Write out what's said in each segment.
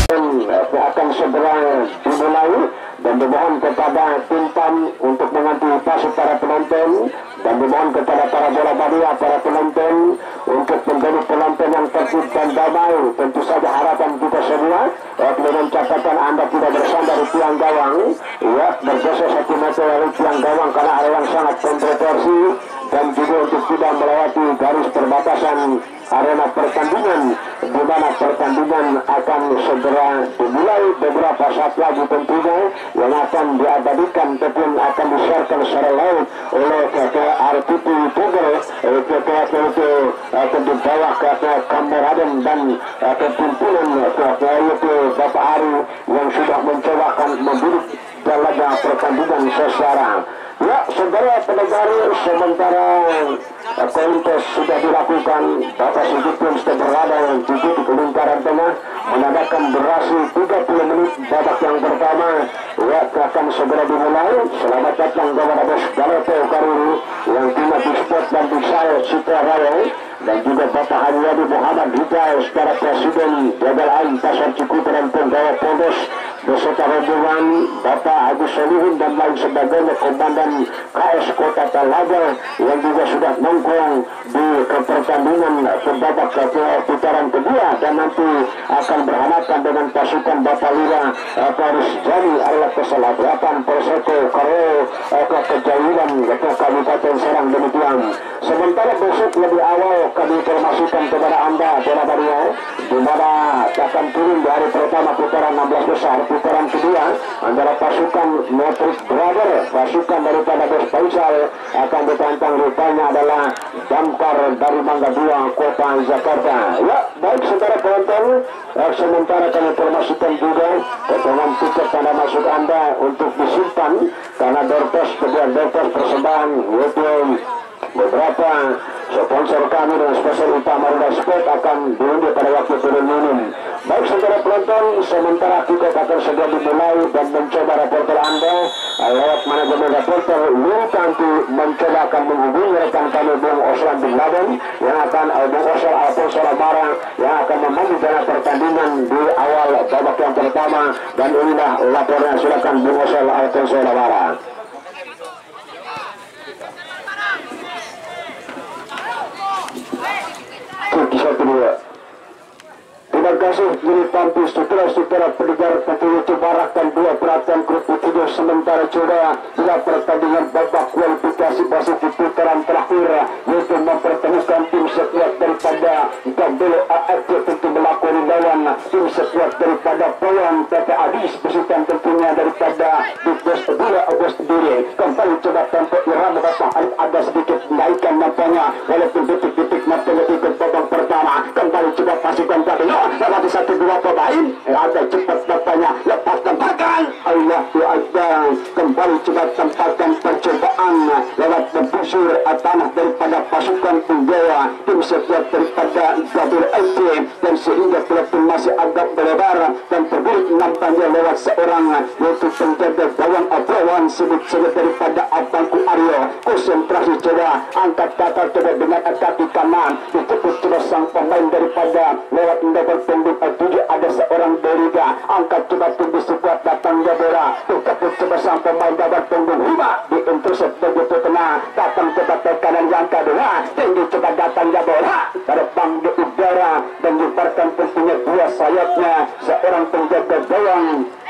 akan segera dimulai dan dimohon kepada tim PAM untuk mengantisipasi para penonton dan dimohon kepada para bola mania, para penonton untuk menjadi penonton yang tertib dan damai. Tentu saja harapan kita semua dengan catatan Anda tidak bersandar di tiang gawang, ya, bergeser 1 meter dari tiang gawang karena ada yang sangat kontroversi, dan juga untuk tidak melewati garis perbatasan arena pertandingan, di mana pertandingan akan segera dimulai beberapa saat lagi tentunya, yang akan diabadikan ataupun akan disiarkan secara live oleh RTP Google, akan dibawa ke kameraden dan pimpinan yaitu Bapak Ari yang sudah mencobakan membidik jalannya pertandingan secara. Ya, saudara pendengar, sementara kontes sudah dilakukan, Bapak Sugipun sudah berada di titik lingkaran tengah, menandakan durasi 30 menit babak yang pertama. Ya, akan segera dimulai. Selamat datang kepada Bos Galopo Karuri yang punya di spot dan di saya Citra Raya, dan juga Bapak Haryadi Muhammad Hidayat secara Presiden Jabal Ain Pasar Cikupa dan Penggawa Pondos beserta rombongan Bapak Agus Solihin dan lain sebagainya, Komandan KS Kota Talaga yang juga sudah nongkrong di pertandingan babak putaran kedua, dan nanti akan berhadapan dengan pasukan Bapak Lura Paris Jani adalah keselabatan Perseko Karo Kejayuan Kabupaten Serang. Demikian. Sementara besok lebih awal kami informasikan kepada Anda bola Maria, di mana akan turun di hari pertama putaran 16 besar. Putaran kedua antara pasukan Matrix Brother, pasukan daripada Bos Faisal akan ditantang, rupanya adalah Damkar dari Mangga 2 Kota Jakarta. Ya, baik saudara penonton, sementara kami informasikan juga potongan tiket tanda masuk Anda untuk disimpan karena Dortos persembahan yaitu beberapa sponsor kami dan sponsor utama Rinda Sport akan diundi pada waktu turun minum. Baik saudara penonton, sementara kita akan segera dimulai dan mencoba reporter Anda lewat manajemen reporter nanti mencoba akan menghubungi rekan kami Bung Osman bin Laden yang akan Bung Osman Alfonso Lamara yang akan memandu dalam pertandingan di awal babak yang pertama, dan inilah laporan. Silakan Bung Osman Alfonso Lamara. Terima kasih Giri Tampi, saudara-saudara pendengar Petunjuk Barak dan 2 perhatian grup video. Sementara saudara bila pertandingan babak kualifikasi masuk di putaran terakhir, yaitu mempertemukan tim sekuat daripada Gambelo AFC tentu melakoni lawan tim sekuat daripada Polan PT Adis besutan tentunya daripada Bos Dura Bos Diri. Kembali coba tempo irama basah ada sedikit naikkan nampaknya walaupun detik-detik nampaknya ikut babak pertama. Kembali coba pasukan tadi lewat 1-2 pemain, ada cepat nampaknya lepaskan pakai Allahu Akbar. Kembali coba tempatkan percobaan lewat membusur tanah daripada pasukan penggawa tim sekuat daripada Gabil LT, dan sehingga walaupun masih agak melebar dan terburik nampaknya lewat seorang yaitu penjaga gawang Abrawan sebut-sebut daripada Abangku Aryo. Konsentrasi coba angkat kata coba dengan kaki kanan dijemput coba sang pemain daripada lewat nomor punggung 7 ada seorang Beriga, angkat coba tunggu sekuat datang Jabora, dijemput coba sang pemain dapat punggung 5 di intercept begitu tengah, datang coba ke kanan yang kedua, tinggi coba datang Jabora, terbang di udara dan diparkan tentunya 2 sayapnya seorang penjaga gawang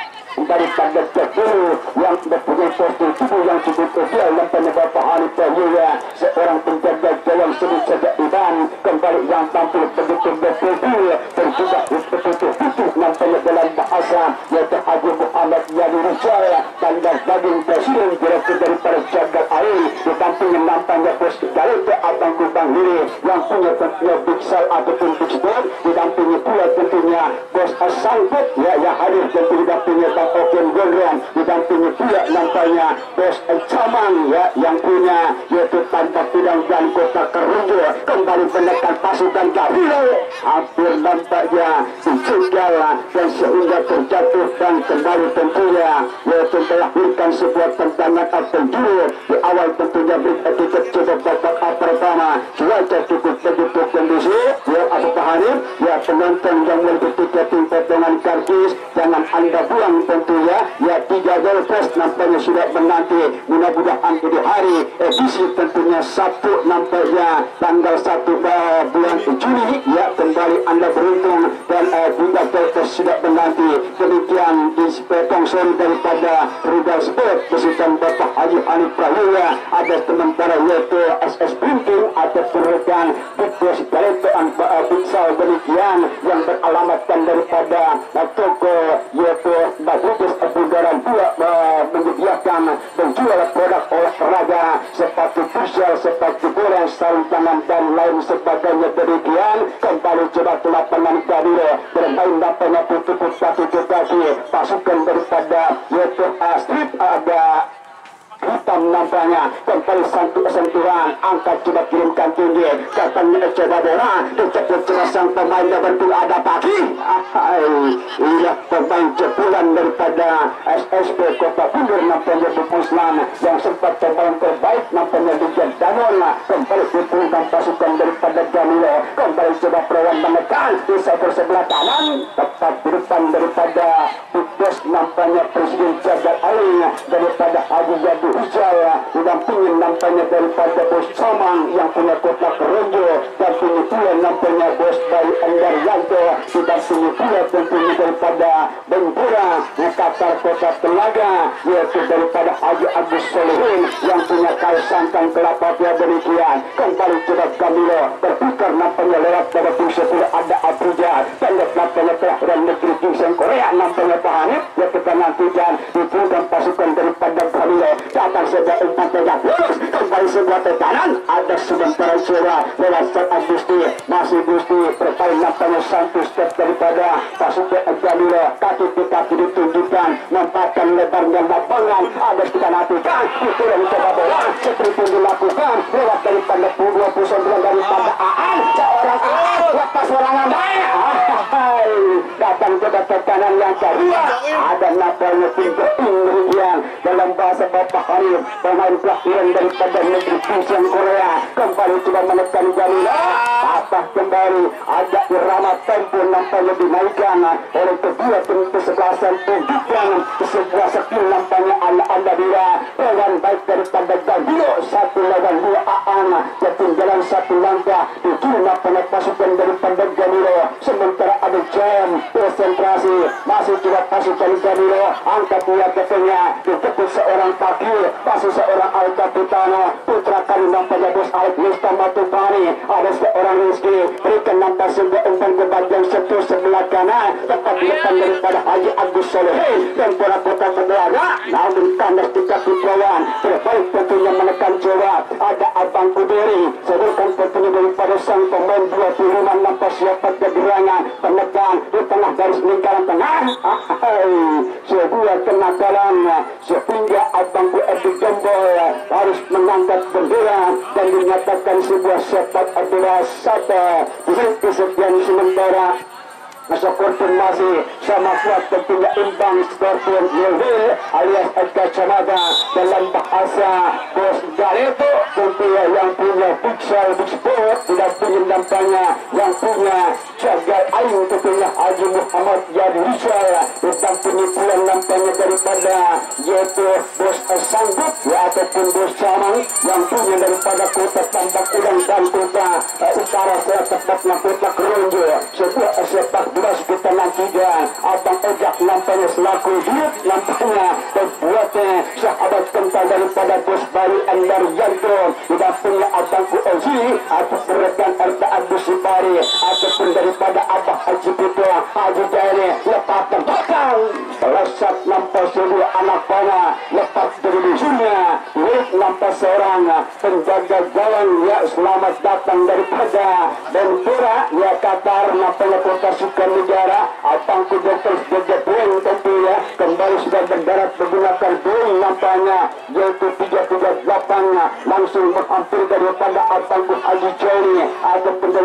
daripada Jaburu yang mempunyai postur tubuh yang cukup ideal dan penyebab Hanif Yuya, seorang penjaga gawang sebut saja Iban, kembali yang tampil begitu berpedul dan juga betul-betul utuh nampaknya dalam bahasa yaitu Haji Muhammad Yani Rizal, tanda daging presiden direktur daripada Jagal Air, ditampilkan nampaknya Bos Galete Abang Kubang Liri yang punya tentunya Biksal ataupun Biksbol, didampingi pula tentunya Bos Asangkut ya yang hadir tentu didampingi Bang Oken Gondrong, didampingi pula nampaknya Bos Caman ya yang punya yaitu Tanpa Pidang dan Kota Kerunjo. Kembali menekan pasukan Garuda hampir nampaknya dijegal dan sehingga terjatuh dan kembali tentunya yaitu melahirkan sebuah tendangan penjuru di awal tentunya berikut coba babak pertama cuaca cukup begitu kondusif ya Abu Hanif ya penonton yang bertiga tingkat dengan karcis jangan anda buang tentunya ya 3 gol plus nampaknya sudah menanti mudah-mudahan di hari edisi tentunya Sabtu nampaknya tanggal 1 bulan Juni ya kembali anda beruntung dan 3 gol plus sudah menanti demikian di sponsor daripada Rudal Sport besutan Bapak Haji Hanif Prawiya ada sementara yaitu SS Printing atau perusahaan Bukos Galentoan Biksal demikian yang beralamatkan daripada toko yaitu Bagudus Bundaran 2 menyediakan menjual produk olahraga sepatu futsal, sepatu bola, sarung tangan dan lain sebagainya demikian kembali coba ke lapangan Garuda bermain lapangan tutup satu kaki pasukan daripada yaitu Strip ada hitam nampaknya kembali sentuhan angkat coba kirimkan tinggi katanya coba bola dicepat coba sang pemain dan bentuk ada pagi iya pemain cepulan daripada SSP Kota Bundur nampaknya Bupuslan yang sempat pemain terbaik nampaknya di Danon kembali dipulangkan pasukan daripada Jamilo kembali coba perawan menekan di sebelah kanan tepat di depan daripada Bukos nampaknya Presiden Jagar Ali daripada Haji Jadi Ujal didampingi nampaknya daripada Bos Samang yang punya kota Keronjo dan punya pula nampaknya Bos Bayi Endar Yanto didampingi pula tentunya daripada Bengkura Qatar Kota Telaga yaitu daripada Haji Agus Solihin yang punya Kalsangkan Kelapa Pia demikian kembali coba Gamilo berpikir nampaknya lewat pada fungsi pula ada Abuja dan nampaknya perairan negeri Kingseng Korea nampaknya Pak Hanif ya kita nantikan dipulangkan pasukan daripada Gamilo datang sebuah umpan tegak lurus kembali sebuah tekanan ada sementara suara lewat Sat Agusti masih Gusti berpaling nampaknya Santus daripada pasukan Gamilo kaki ke kaki ditunjukkan nampakkan lebarnya lapangan ada kita nantikan itu yang coba bola seperti dilakukan lewat daripada 29 daripada Aan seorang Aan lepas serangan baik datang ke tekanan yang kedua ada nampaknya pintu yang dalam bahasa Bapak Hanif pemain kelahiran daripada negeri Kingseng Korea kembali coba menekan Jamila patah kembali ada irama tempo nampaknya dinaikkan oleh kedua tim kesebelasan tunjukkan sebuah skill nampaknya anda bila lawan baik daripada Gambilo 1 lawan 2 Aan ketinggalan 1 langkah tujuh nampaknya pasukan daripada Gambilo sementara ada jam konsentrasi masih coba pasukan Gambilo angkat niat ketengah dijemput seorang pakir masih seorang Al Capitano putra kali nampaknya Bos Alif Nista Matupani ada seorang Rizky berikan nampak sebuah umpan ke bagian sentuh sebelah kanan tepat di depan daripada Haji Agus Solihin dan para kota Medelaga namun kandas di kaki pelawan terbaik tentunya menekan jawab ada Abang Uderi sebutkan tentunya daripada sang pemain 25 nampak siapa kegerangan penekan di tengah garis lingkaran tengah sebuah kenakalan sehingga Abang Edi Gembol harus mengangkat bendera dan dinyatakan sebuah sepak adalah satu kesekian sementara Skorpion masih sama kuat tentunya imbang Skorpion Nilvil alias Edgar Camada dalam bahasa Bos Galeto tentunya yang punya Pixel Big Sport tidak punya nampaknya yang punya Jagal Ayu tentunya Haji Muhammad Yadi Rizal didampingi pula nampaknya daripada yaitu Bos Sanggup ya ataupun Bos Samang yang punya daripada kota Tambak Udang dan kota utara tepatnya kota Keronjo sebuah sepak beras kita nantikan Abang Ojak nampaknya selaku hidup nampaknya berbuatnya sahabat kental daripada Bos Bayi Endar Yanto didampingi Abangku Ozi atau rekan RT Agus Sipari ataupun daripada Abah Haji Putra Haji Jaya lepas terbakang pelesat nampak sebuah anak panah lepas dari dusunnya Wik nampak seorang penjaga gawang ya selamat datang daripada Bempura ya Qatar nampaknya kota Sukan Negara Abangku Dr. Jaja Boeing tentunya kembali sudah mendarat menggunakan Boeing nampaknya yaitu 338 langsung menghampiri daripada Abangku Haji Jaya ataupun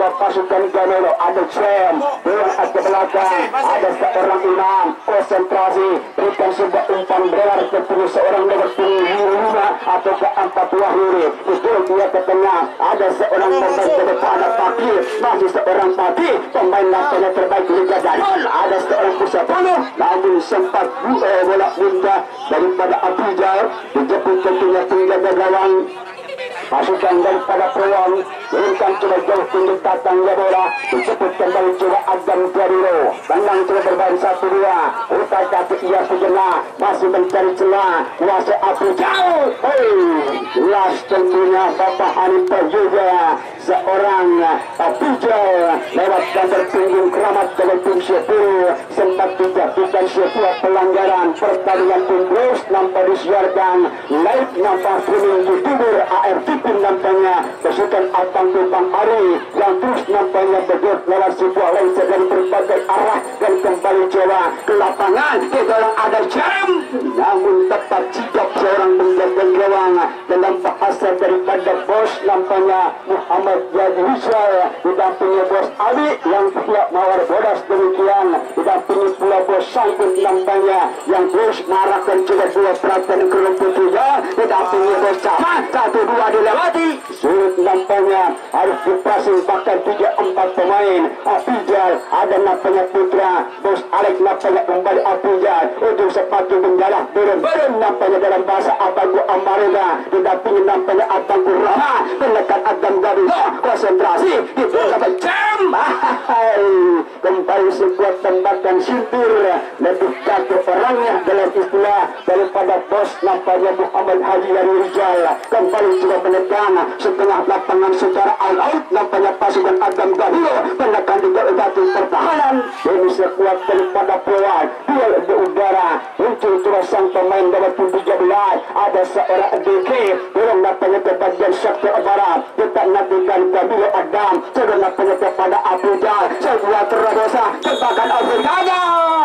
dua pasukan Gamero. Ada Cem berangkat ke belakang, ada seorang Imam konsentrasi, berikan sebuah umpan belar kepada seorang nomor 5 atau keempat Wahiri. Itu dia ke tengah, ada seorang pemain ke depan, ada Fakir, masih seorang Fakir, pemain lapangan terbaik Liga Darul. Ada seorang pusat penuh, namun sempat bola bunda daripada Abijal dijemput tentunya penjaga gawang pasukan daripada Peluang. Berikan coba jauh tinggi datangnya bola, dijemput kembali coba Agam Jariro, tandang coba bermain 1-2, utai kaki ia sejenak, masih mencari celah, kuasa Abijal. Jelas tentunya Bapak Hanifah juga seorang Abijal lewat gambar punggung keramat dari tim Syekh sempat dijatuhkan sebuah pelanggaran. Pertandingan pun terus nampak disiarkan live, nampak kuning di timur ARTP nampaknya pasukan Abang Bang Ari yang terus nampaknya bergerak lewat sebuah lensa dari berbagai arah dan kembali coba ke lapangan. Di dalam ada jam, namun tepat sikap seorang penjaga gawang dalam bahasa daripada bos nampaknya Muhammad Yadi Rizal didampingi bos Ali yang siap mawar bodas demikian, didampingi pula bos Sangkut nampaknya yang terus marahkan juga dua perhatian kelompok juga, didampingi bos Camat 1-2 dilewati sulit nampaknya harus dipasing bahkan 3-4 pemain. Abijal ada nampaknya Putra, bos Alex nampaknya kembali Abijal untuk sepatu menjalah turun nampaknya dalam bahasa Abangku Amarega, didampingi nampaknya Abangku Rama menekan Adam Garuda konsentrasi di beberapa jam. Kembali sebuah tembakan sintir lebih satu orangnya dalam istilah daripada bos nampaknya Muhammad Haji Yari Rizal kembali juga menekan setengah lapangan secara all-out nampaknya pasukan Adam Garuda menekan di batu pertahanan ini sekuat daripada Peluang. Duel di udara muncul cuma sang pemain nomor 13, ada seorang DK dorong nampaknya ke bagian sektor barat, kita nantikan Kamilo Adam sudah nampaknya kepada Abujal sebuah terobosan tebakan Abujal.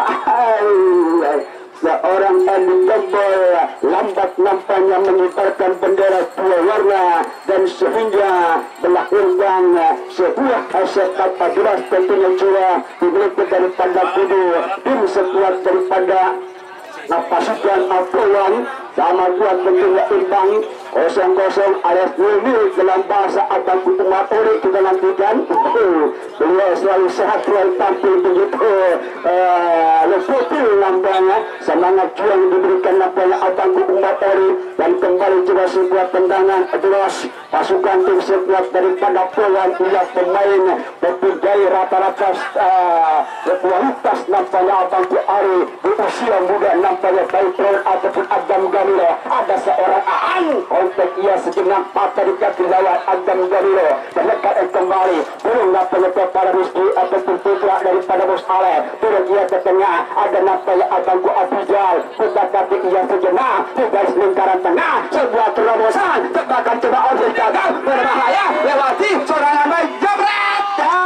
Seorang Andy Gembol lambat nampaknya mengibarkan bendera dua warna dan sehingga melahirkan sebuah sepak bola tentunya juga dimiliki daripada kudu tim sekuat daripada pasukan Peluang sama kuat tentunya imbang 0-0 alias 0-0 dalam bahasa Abang Umar Ori kita nantikan. Beliau selalu sehat, selalu tampil begitu lepotil nampaknya, semangat juang diberikan nampaknya Abang Umar Ori dan kembali juga sebuah tendangan terus pasukan tim sekuat daripada Peluang ia pemain berbagai rata-rata kualitas nampaknya Abang Ari di usia muda nampaknya baik Peluang ataupun Adam Gamiro. Ada seorang Aan untuk ia sejenak mata di kaki lawan Adam Gamiro menekan kembali belum nampaknya kepada Rizky ataupun Putra daripada Bos Ale turun ia ke tengah, ada nampaknya Abangku Abijal putar kaki ia sejenak di garis lingkaran tengah sebuah terobosan tebakan coba oleh gagal berbahaya lewati serangan baik jebret.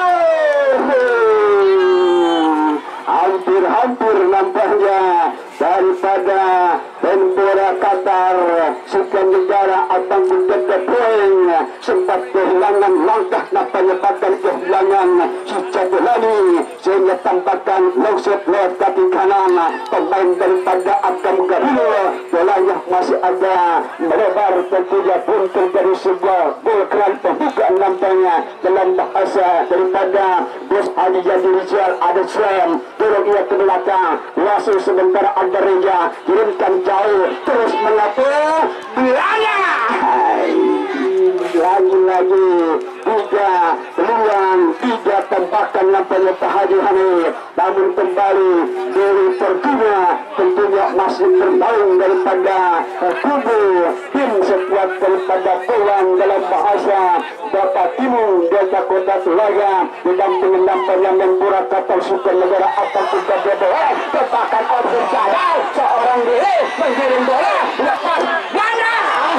Hampir nampaknya daripada Tembora Qatar sukan negara Abang Bukit Poing sempat kehilangan langkah nampaknya bahkan kehilangan si Jadulani sehingga tampakkan longsot lewat kaki kanan pemain daripada Abang Garuda. Bolanya masih ada melebar tentunya pun terjadi sebuah gol keran pembuka nampaknya dalam bahasa daripada Bos Ali Yadi Rizal. Ada Slam turun ia ke belakang wasit sementara ada Reja kirimkan jauh terus mengapa bilanya lagi-lagi tiga tembakan nampaknya Pak Haji Hanif, namun kembali dari Pertuna tentunya masih terbaung daripada kubu tim sekuat daripada Peluang dalam bahasa Bapak Timur Delta Kota Tulaga didampingi nampaknya Menpora Kapal Sukan Negara Abang Tiga Bola tebakan opsi jadal seorang diri mengirim bola lepas ganda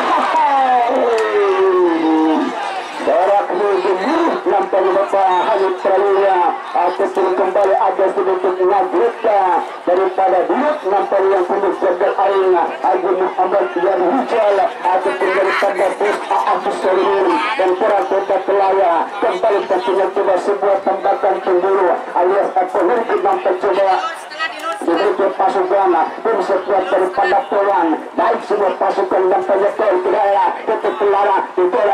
Barak Nurul nampaknya Bapak Hanif Pralia ataupun kembali ada sedikit ngagrita daripada Diut nampaknya yang penuh jagal aing Haji Muhammad Yadi Rizal ataupun daripada Bos Aafus Solihin dan Pora Kota Telaya kembali tentu nampaknya coba sebuah tembakan penjuru alias penurut nampak coba diberi pasukan tim sekuat daripada Polan. Baik sebuah pasukan nampaknya ke daerah tetap pelara di daerah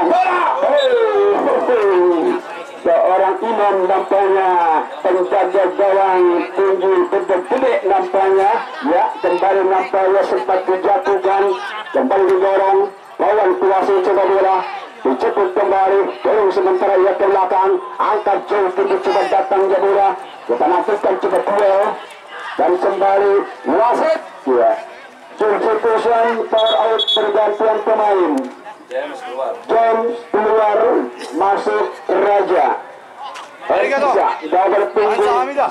seorang imam nampaknya penjaga gawang tinggi gede nampaknya ya kembali nampaknya sempat dijatuhkan kembali didorong lawan kuasa coba bola diceput kembali dorong sementara ia ke belakang angkat jauh tinggi coba datang ya bola kita nantikan coba duel dan kembali wasit ya substitution power out pergantian pemain James keluar masuk Raja double punggung 11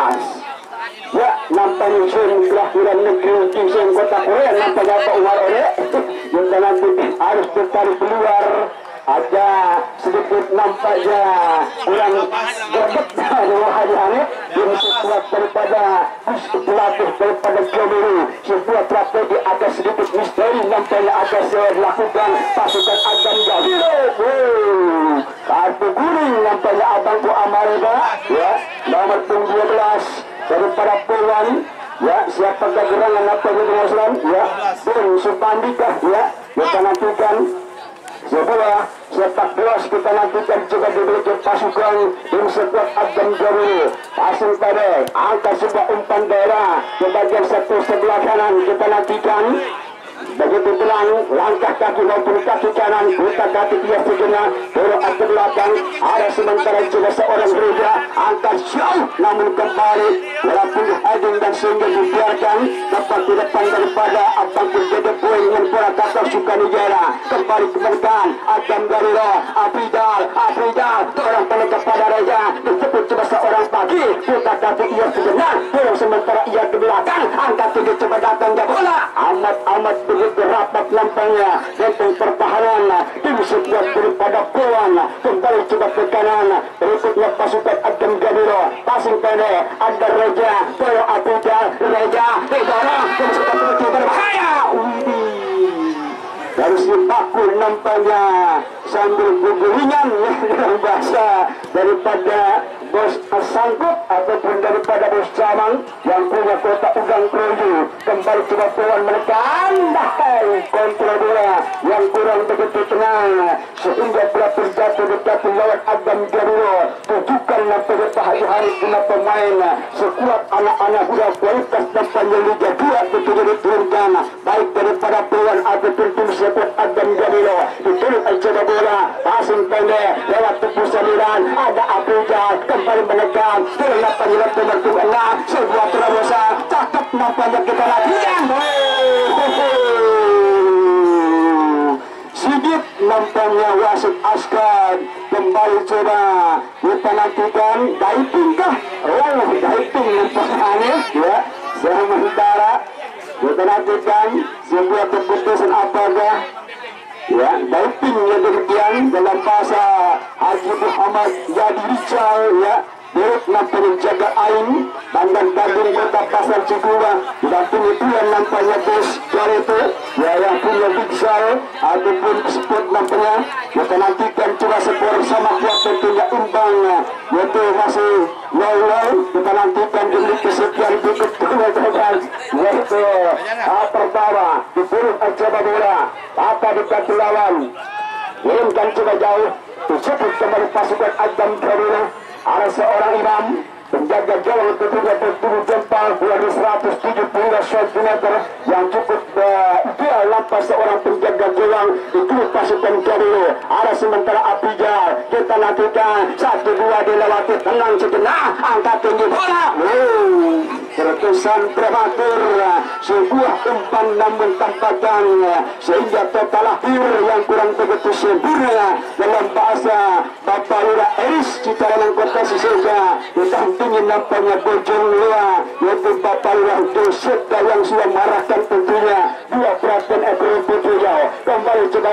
ya nampaknya kelahiran negeri Kingston kota Korea nampaknya Pak Umar Ore yang nanti harus bertarik keluar ada sedikit nampaknya kurang berbet hari-hari yang sekuat daripada pelatih daripada Jomiri sebuah strategi agak sedikit misteri nampaknya agak dilakukan pasukan Adam Gaviro kartu kuning nampaknya Abangku Amarega ya nomor 12 daripada Polan ya siapa gerangan nampaknya dengan ya Bung Supandika ya kita nantikan sebuah sepak bola kita nantikan juga diberi pasukan tim sekuat Adam Gaviro pasang pada angka sebuah umpan daerah ke bagian satu sebelah kanan kita nantikan begitu pelan langkah kaki maupun kaki kanan putar kaki dia sejenak dorong ke belakang ada sementara juga seorang gereja angkat jauh namun kembali walaupun dihading dan sehingga dibiarkan tepat di depan daripada Abang Purjede Boy dengan bola kakak Sukanijaya kembali kemenkan Adam Gaviro Afridal dorong pelan kepada Reja disebut coba seorang pagi putar kaki ia sejenak dorong sementara ia ke belakang angkat tinggi coba datang ke bola amat begitu rapat nampaknya tentang pertahanan tim sekuat daripada Polan kembali coba ke kanan berikutnya pasukan Adam Gaviro passing pendek ada Reja Polo Afridal Reja didorong tim sekuat begitu berbahaya harus dipakul nampaknya sambil guguringan dalam bahasa daripada bos sangkut ataupun daripada bos Camang yang punya kota Ugang Kroyo kembali coba Polan menekan kontrol bola yang kurang begitu tenang sehingga bola terjatuh dekat lawan Adam Gaviro tunjukkan nampaknya hari-hari guna pemain sekuat anak-anak muda kualitas nampaknya Liga 2 betul diturunkan baik daripada Polan ataupun tim sekuat Adam Gaviro diturun coba bola passing pendek lewat tepuk 9 ada Afridal kembali menekan terlepas penyelam nomor 26 sebuah terobosan cakep nampaknya kita latihan sedikit nampaknya wasit Askan kembali coba kita nantikan diving kah diving nampaknya ya sementara kita nantikan sebuah keputusan apakah ya diving yang demikian dalam bahasa Haji Muhammad Jadi Rizal ya Dirut nampaknya jaga ain Bandar Bandung Kota Pasar Cikuba didampingi Tuan nampaknya bos Jarito ya yang punya Rizal ataupun sport nampaknya kita nantikan coba skor sama kuat tentunya imbang yaitu masih 0-0 kita nantikan demi kesekian berikut teman-teman yaitu pertama diturun coba bola apa dekat lawan kirimkan coba jauh disebut kembali pasukan Adam Gaviro ada seorang imam penjaga gawang tentunya bertubuh jempal 170 cm yang cukup ideal lampas seorang penjaga gawang itu pasukan Gaviro ada sementara Afridal kita nantikan 1-2 dilewati tenang sejenak angkat tinggi bola keputusan prematur sebuah umpan namun tampakan sehingga total lahir yang kurang begitu sempurna dalam bahasa Bapak Lura Eris Cikarang Kota Sisega didampingi nampaknya Bojong Lua yaitu Bapak Lura Doseta yang sudah marahkan tentunya dua perhatian ekor Putri kembali coba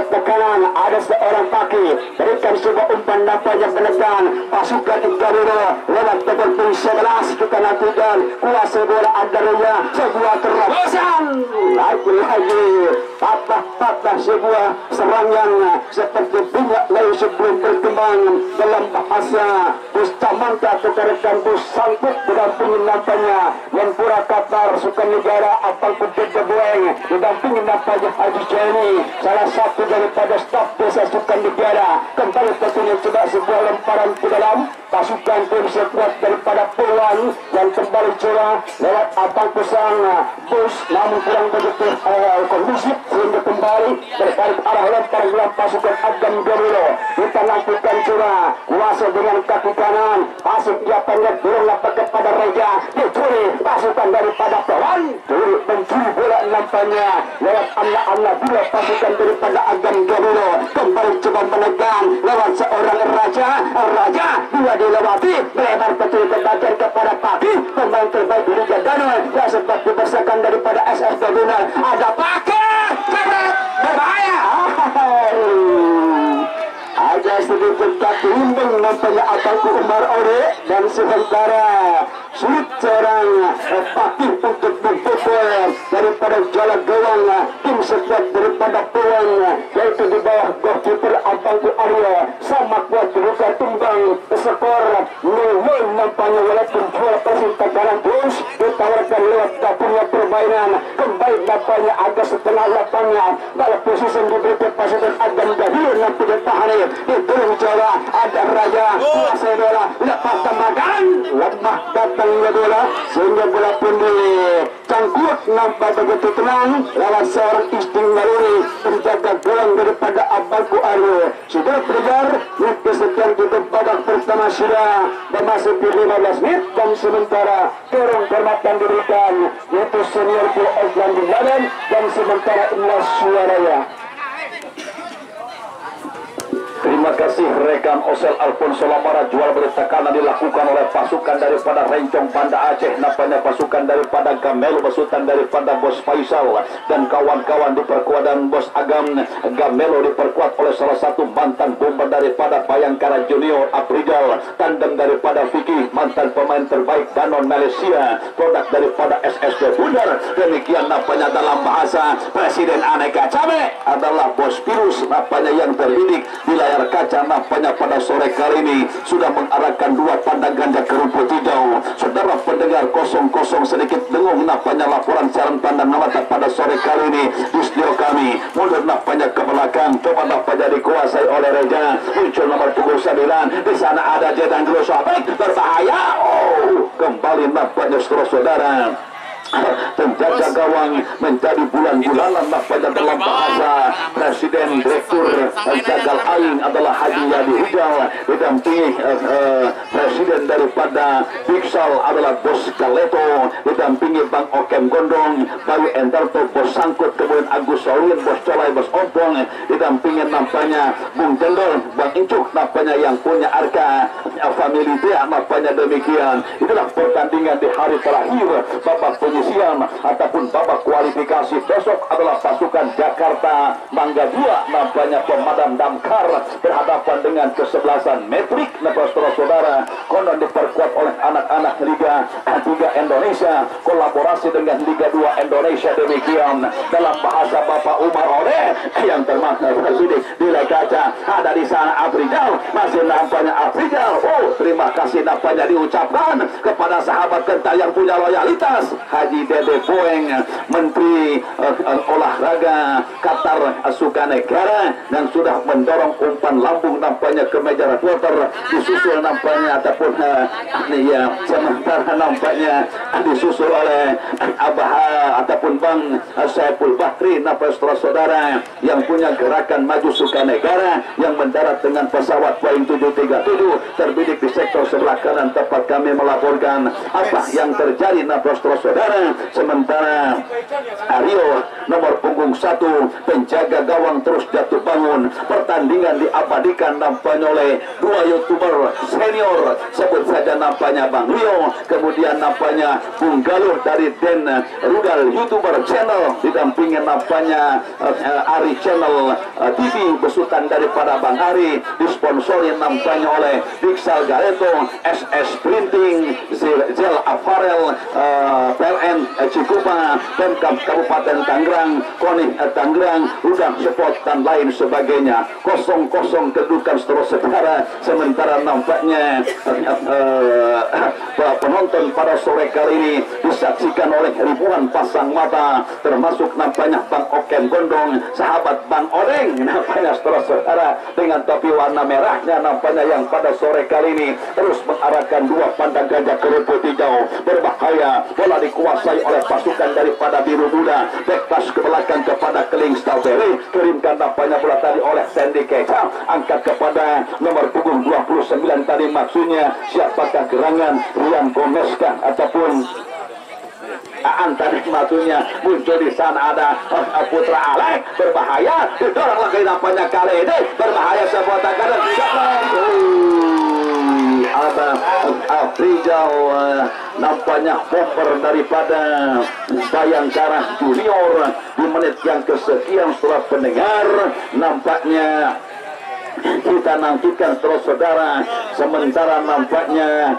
lewat ke kanan ada seorang kaki berikan sebuah umpan nampaknya menekan pasukan Garuda lewat ke belakang 11 kita nantikan kuasa bola Andaria sebuah terobosan lagi patah sebuah serangan seperti bunga layu sebelum berkembang dalam bahasa Pustamangka keterekan bus sangkut didampingi nampaknya Menpura Qatar Sukan Negara Abang Putih Kebueng didampingi nampaknya Haji Jani salah satu daripada staf desa Sukan Negara kembali tentunya coba sebuah lemparan ke dalam pasukan tim sekuat daripada Puluhan dan kembali coba lewat Abang Pusang bus namun kurang begitu kondusif sehingga kembali berbalik arah lempar gelar pasukan Agam Garuda kita lakukan coba kuasa dengan kaki kanan pasuk dia pendek dorong lapak kepada Raja dicuri pasukan daripada Puluhan curi mencuri bola nampaknya lewat Amla dua pasukan daripada Agam Garuda kembali coba menekan lewat seorang Raja dua dilewati melebar betul ke bagian kepada Paki pemain terbaik di Liga Danau yang sempat dibersihkan daripada SS Gabungan ada Paki berbahaya ada sedikit kaki limbing nampaknya Abangku Umar Ore dan sementara sulit seorang Paki untuk membobol daripada jalan gawang tim sekuat daripada Puan yaitu di bawah goalkeeper Abangku Arya sama kuat juga tumbang skor 0-0 nampaknya walaupun bola persib tekanan terus ditawarkan lewat dapurnya permainan kembali nampaknya agak setengah lapangnya dalam posisi diberikan pasukan Agam Garuda nanti ditahan ditolong coba ada Raja kuasa bola lepas tembakan lemah datangnya bola sehingga bola pun dicangkut nampak begitu tenang lewat seorang Istingaluri penjaga gawang daripada Abangku Arya sudah berjar kesekian kita babak pertama sudah memasuki 15 menit dan sementara dorong hormatan diberikan yaitu senior Pulau Oslan di Ladan dan sementara inilah suaranya. Terima kasih rekan Osel Alfonso Lamara jual beli tekanan dilakukan oleh pasukan daripada Rencong Banda Aceh nampaknya pasukan daripada Gamelo besutan daripada Bos Faisal dan kawan-kawan diperkuat dan Bos Agam Gamelo diperkuat oleh salah satu mantan bomber daripada Bayangkara Junior Aprijal tandem daripada Vicky mantan pemain terbaik Danon Malaysia produk daripada SSB Bundar demikian nampaknya dalam bahasa Presiden Aneka Cabe adalah Bos Virus nampaknya yang terdidik di layar kaca nampaknya pada sore kali ini sudah mengarahkan dua pandang ganda ke rumput hijau. Saudara pendengar 00 sedikit dengung nampaknya laporan siaran pandang mata pada sore kali ini di studio kami mundur nampaknya ke belakang coba nampaknya dikuasai oleh Reja muncul nomor punggung 9 di sana ada Jedang Gelo Sobek berbahaya kembali nampaknya saudara penjaga gawang menjadi bulan-bulanan nampaknya dalam bahasa Presiden Direktur Jagal Aing adalah Haji Yadi Hijau didampingi Presiden daripada Biksal adalah Bos Kaleto didampingi Bang Okem Gondong Bayu Endarto Bos Sangkut kemudian Agus Solin Bos Colai Bos Ompong didampingi nampaknya Bung Jendol Bang Incuk nampaknya yang punya Arka family dia nampaknya demikian itulah pertandingan di hari terakhir babak penyisian ataupun babak kualifikasi besok adalah pasukan Jakarta Mangga 2 nampaknya pemadam damkar berhadapan dengan kesebelasan Metrik saudara konon diperkuat oleh anak-anak Liga 3 Indonesia kolaborasi dengan Liga 2 Indonesia demikian dalam bahasa Bapak Umar Ore yang termasuk tersidik di kaca ada di sana Aprijal masih nampaknya Aprijal terima kasih nampaknya diucapkan kepada sahabat kental yang punya loyalitas Haji Dede Boeng Menteri Olahraga Qatar Sukanegara dan sudah mendorong umpan lambung nampaknya ke meja reporter disusul nampaknya ataupun sementara nampaknya disusul oleh Abah ataupun Bang Saiful Bahri nampaknya saudara yang punya gerakan maju Sukanegara yang mendarat dengan pesawat Boeing 737 terbidik di sektor sebelah kanan tempat kami melaporkan apa yang terjadi nampaknya saudara sementara Aryo nomor punggung 1 penjaga gawang terus jatuh bangun pertandingan diabadikan nampaknya oleh dua YouTuber senior sebut saja nampaknya Bang Rio, kemudian nampaknya Bung Galuh dari Den Rudal YouTuber Channel, didampingi nampaknya Ari Channel TV, besutan daripada Bang Ari, disponsori nampaknya oleh Dixal Gareto, SS Printing, Zel Aparel, PLN Cikupa, Pemkab Kabupaten Tangerang, KONI Tangerang, Udang Sport dan lain sebagainya. 0-0 kedudukan saudara, sementara nampaknya penonton pada sore kali ini disaksikan oleh ribuan pasang mata, termasuk nampaknya Bang Oken Gondong, sahabat Bang Odeng, nampaknya saudara dengan topi warna merahnya, nampaknya yang pada sore kali ini terus mengarahkan dua pandang gajah ke rumput hijau. Berbahaya, bola dikuasai oleh pasukan daripada Biru Muda, backpass ke belakang kepada Keling Strawberry, kirimkan nampaknya bola tadi oleh Sandy Keca, angkat kepada nomor punggung 29 tadi, maksudnya siapakah gerangan Rian Gomez kah ataupun tadi maksudnya muncul di sana ada Putra Alek, berbahaya, didorong lagi nampaknya kali ini berbahaya sebuah takaran ada Afrizal, nampaknya bomber daripada Bayangkara Junior di menit yang kesekian. Setelah pendengar, nampaknya kita nantikan terus saudara, sementara nampaknya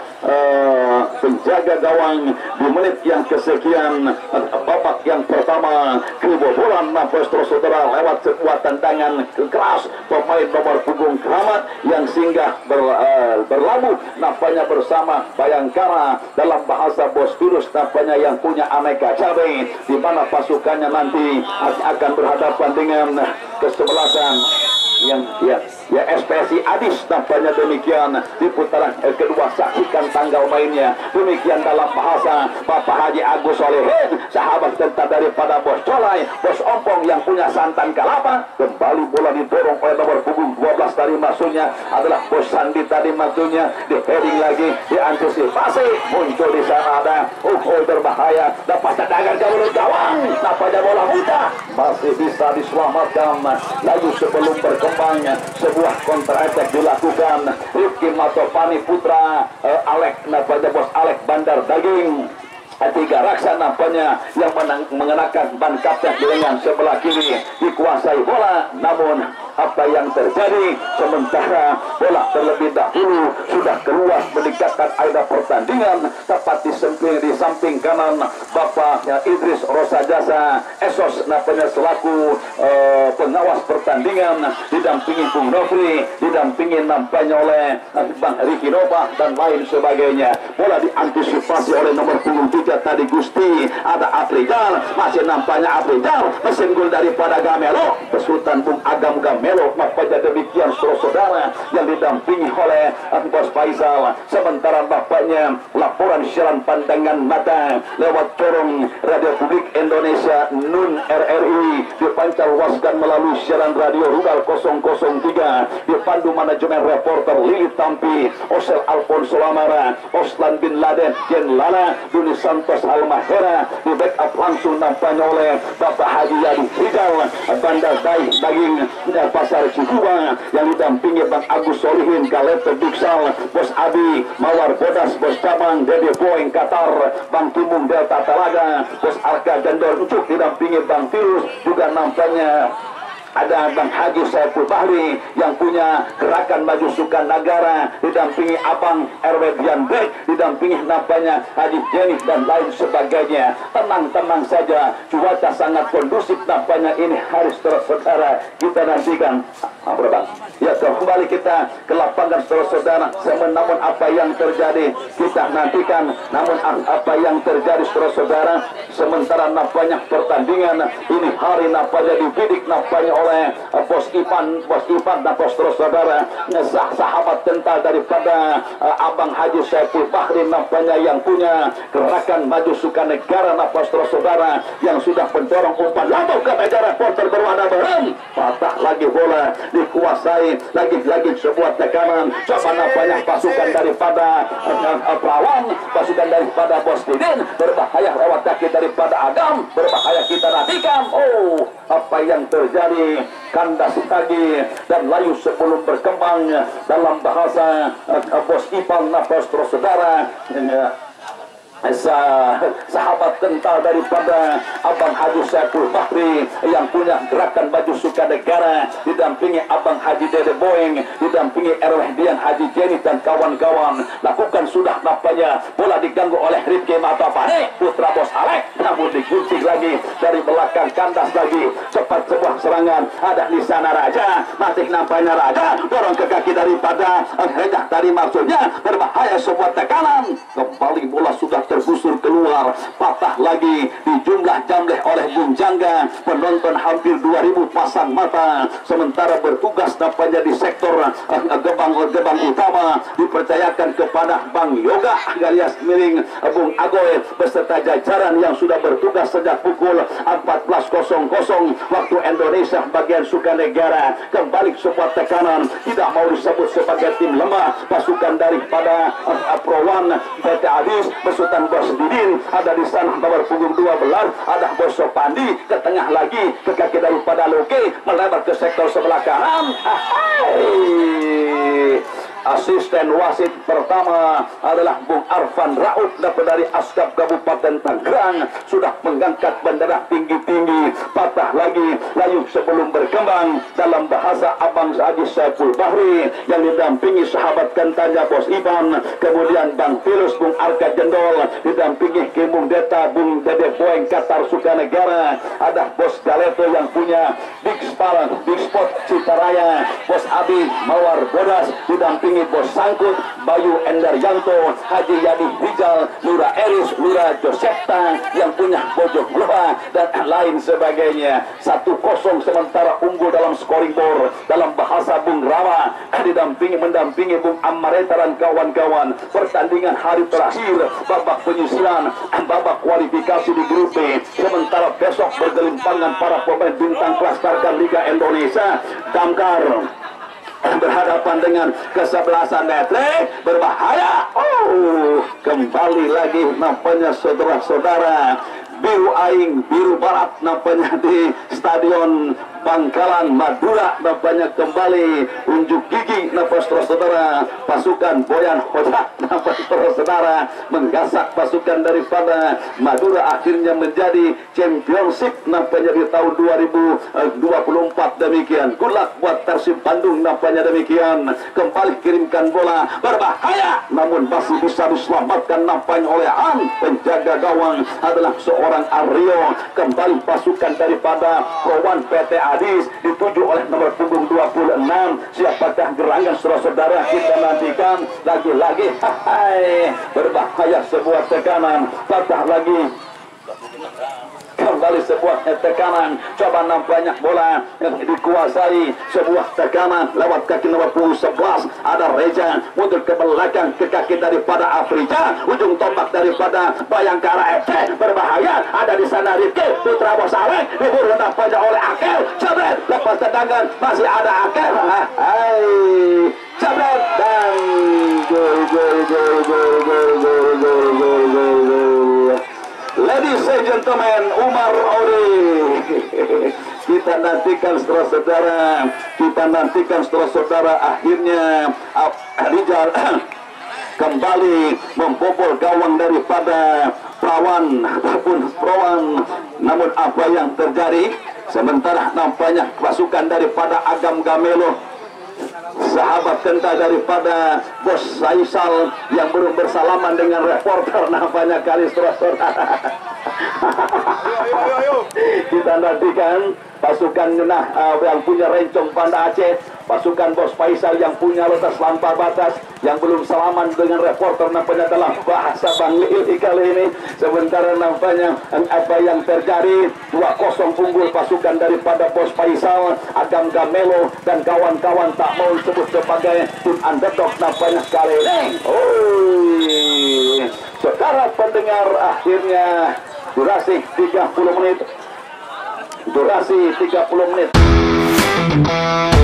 penjaga gawang di menit yang kesekian babak yang pertama kebobolan nampaknya terus saudara lewat sebuah tendangan keras pemain nomor punggung Keramat yang singgah berlabuh nampaknya bersama Bayangkara, dalam bahasa Bos Virus nampaknya yang punya aneka cabai, di mana pasukannya nanti akan berhadapan dengan kesebelasan yang ya SPSI Adis, nampaknya demikian di putaran kedua. Saksikan tanggal mainnya demikian dalam bahasa Bapak Haji Agus Solehin, sahabat tentang daripada Bos Colai, Bos Ompong yang punya santan kalapa. Kembali bola didorong oleh nomor punggung 12 tadi, maksudnya adalah Bos Sandi tadi, maksudnya di heading lagi, diantisipasi, muncul di sana ada berbahaya, dapat tendangan ke mulut gawang, nampaknya bola mudah masih bisa diselamatkan. Lalu sebelum berkembang sebuah counter attack dilakukan, Rifki Matopani Putra Alek, nampaknya Bos Alek Bandar Daging, tiga raksa nampaknya yang mengenakan ban kapten di lengan sebelah kiri, dikuasai bola. Namun apa yang terjadi, sementara bola terlebih dahulu sudah keluar mendekatkan aida pertandingan, tepat di samping kanan Bapak Idris Rosajasa Esos, nampaknya selaku pengawas pertandingan, didampingi Bung Nofri, didampingi nampaknya oleh Bang Riki Nova dan lain sebagainya. Bola diantisipasi oleh nomor punggung 3 tadi Gusti, ada Afrizal, masih nampaknya Afrizal, mesin gol daripada Gamelo, besutan Bung Agam Gamelo, nampaknya demikian saudara yang didampingi oleh Bos Faisal. Sementara nampaknya laporan siaran pandangan mata lewat corong Radio Publik Indonesia NUN RRI dipancar luaskan melalui siaran radio Rudal 003, dipandu manajemen reporter Lili Tampi, Osel Alfonso Lamara, Oslan Bin Laden, Jen Lala, Duni Santos Almahera, di backup langsung nampaknya oleh Bapak Haji Yadi Rizal, Bandar Daging Pasar Cikuba, yang didampingi Bang Agus Solihin, Galeto Duksal, Bos Abi Mawar Bodas, Bos Cabang Dede Boeng Qatar, Bang Timung Delta Talaga, Bos Arka Gendor Ucuk, didampingi Bang Virus, juga nampaknya ada Bang Haji Saiful Bahri yang punya gerakan maju sukan negara, didampingi Abang RW Dian Bek, didampingi nampaknya Haji Jenny dan lain sebagainya. Tenang-tenang saja, cuaca sangat kondusif nampaknya ini hari saudara, kita nantikan Bang. Ya, kembali kita ke lapangan saudara, namun apa yang terjadi kita nantikan, namun apa yang terjadi saudara, sementara nampaknya pertandingan ini hari nampaknya dibidik nampaknya oleh Bos Ivan dan Bos saudara, sahabat kental daripada Abang Haji Saiful Bahri, nampaknya yang punya gerakan maju suka negara, nampaknya saudara yang sudah mendorong umpan lambung ke meja reporter berwarna merah, patah lagi bola dikuasai lagi sebuah tekanan. Coba nampaknya pasukan daripada Perawan, pasukan daripada Bos Didin, berbahaya lewat kaki daripada Agam, berbahaya kita nantikan. Oh, apa yang terjadi? Kandas lagi dan layu sebelum berkembang dalam bahasa Bos Ipang nafas terus saudara. Sahabat kental daripada Abang Haji Saiful Bahri yang punya gerakan baju Sukanegara, didampingi Abang Haji Dede Boeng, didampingi Erwahdian Haji Jenny dan kawan-kawan. Lakukan sudah nampaknya bola diganggu oleh Rifki Matapane, putra Bos Alek, namun digunting lagi dari belakang. Kandas lagi cepat sebuah serangan. Ada di sana Raja, masih nampaknya Raja dorong ke kaki daripada Rejah tadi, maksudnya berbahaya sebuah tekanan. Kembali bola sudah tergusur keluar, patah lagi dijumlah jamleh oleh Bung Jangga. Penonton hampir 2000 pasang mata, sementara bertugas nampaknya di sektor gerbang utama dipercayakan kepada Bang Yoga alias miring Bung Agoy beserta jajaran yang sudah bertugas sejak pukul 14.00 waktu Indonesia bagian Sukanegara. Kembali sebuah tekanan, tidak mau disebut sebagai tim lemah. Pasukan daripada Prowan PT Adis beserta Bos Didin ada di sana nomor punggung 12, ada Bos Sopandi ke tengah lagi ke kaki daripada Loke melebar ke sektor sebelah kanan. Asisten wasit pertama adalah Bung Arfan Raud dari Askap Kabupaten Tangerang, sudah mengangkat bendera tinggi-tinggi. Patah lagi layu sebelum berkembang dalam bahasa Abang Haji Saiful Bahri yang didampingi sahabat kentanya Bos Iban, kemudian Bang Pilus, Bung Arka Jendol, didampingi Kimung Deta, Bung Dede Boeng Qatar Sukanegara. Ada Bos Galeto yang punya Big Spot Citaraya, Bos Abi Mawar Bodas, didampingi Bos Sangkut, Bayu Endaryanto, Haji Yadi Rizal, Lura Eris, Lura Josepta yang punya Bojong Loa dan lain sebagainya. 1-0 sementara unggul dalam scoring board dalam bahasa Bung Rama, mendampingi Bung Amareta dan kawan-kawan. Pertandingan hari terakhir babak penyisian, babak kualifikasi di grup B. Sementara besok bergelimpangan para pemain bintang kelas Tarkan Liga Indonesia. Damkar berhadapan dengan kesebelasan Netre, berbahaya. Oh, kembali lagi nampaknya saudara-saudara. Biru Aing, Biru Barat nampaknya di Stadion Bangkalan Madura nampaknya kembali unjuk gigi nafas saudara. Pasukan Boyan Hojak nafas saudara menggasak pasukan daripada Madura, akhirnya menjadi championship nampaknya di tahun 2024 demikian. Good luck buat Persib Bandung nampaknya demikian. Kembali kirimkan bola berbahaya namun masih bisa diselamatkan nampaknya oleh An. Penjaga gawang adalah seorang Aryo. Kembali pasukan daripada Prowan PT Adis dituju oleh nomor punggung 26. Siapakah gerangan saudara-saudara? Kita nantikan. Lagi-lagi berbahaya sebuah tekanan. Patah lagi kembali sebuah tekanan. Coba nampaknya bola yang dikuasai sebuah tekanan lewat kaki nomor punggung 11. Ada Reza mundur ke belakang ke kaki daripada Afrika. Ujung tombak daripada Bayangkara FC berbahaya. Ada di sana Rifki putra Bos Alek diburu nampaknya oleh Akel. Jabret lepas tendangan, masih ada Akel. Jabret dan gol. Ladies and gentlemen, Umar Ori. Kita nantikan saudara-saudara, akhirnya Rizal kembali membobol gawang daripada Perawan ataupun Prowan. Namun apa yang terjadi? Sementara nampaknya pasukan daripada Agam Gamelo, sahabat kental daripada Bos Saisal yang belum bersalaman dengan reporter nampaknya kali saudara. Kita nantikan pasukan yang punya Rencong Banda Aceh, pasukan Bos Faisal yang punya Lotas Lampar Batas yang belum salaman dengan reporter nampaknya dalam bahasa Bang Lili kali ini. Sementara nampaknya apa yang terjadi, 2-0 unggul pasukan daripada Bos Faisal. Agam Gamelo dan kawan-kawan tak mau disebut sebagai tim underdog nampaknya kali ini. Saudara pendengar, akhirnya durasi 30 menit.